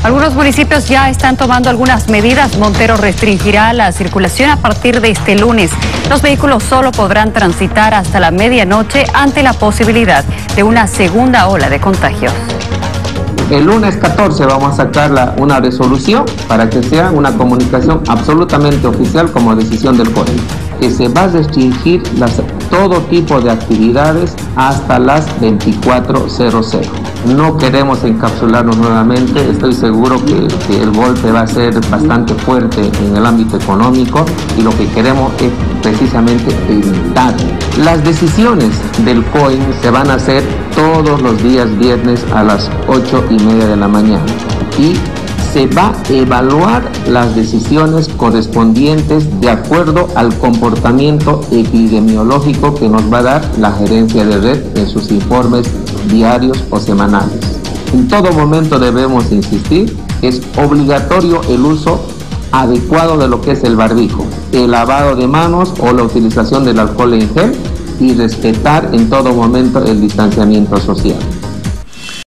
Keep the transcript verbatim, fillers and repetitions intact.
Algunos municipios ya están tomando algunas medidas. Montero restringirá la circulación a partir de este lunes. Los vehículos solo podrán transitar hasta la medianoche ante la posibilidad de una segunda ola de contagios. El lunes catorce vamos a sacar la, una resolución para que sea una comunicación absolutamente oficial como decisión del C O E, que se va a restringir las, todo tipo de actividades hasta las veinticuatro horas. No queremos encapsularnos nuevamente, estoy seguro que, que el golpe va a ser bastante fuerte en el ámbito económico y lo que queremos es precisamente evitar. Las decisiones del C O E se van a hacer todos los días viernes a las ocho y media de la mañana y se va a evaluar las decisiones correspondientes de acuerdo al comportamiento epidemiológico que nos va a dar la gerencia de red en sus informes diarios o semanales. En todo momento debemos insistir, es obligatorio el uso adecuado de lo que es el barbijo, el lavado de manos o la utilización del alcohol en gel y respetar en todo momento el distanciamiento social.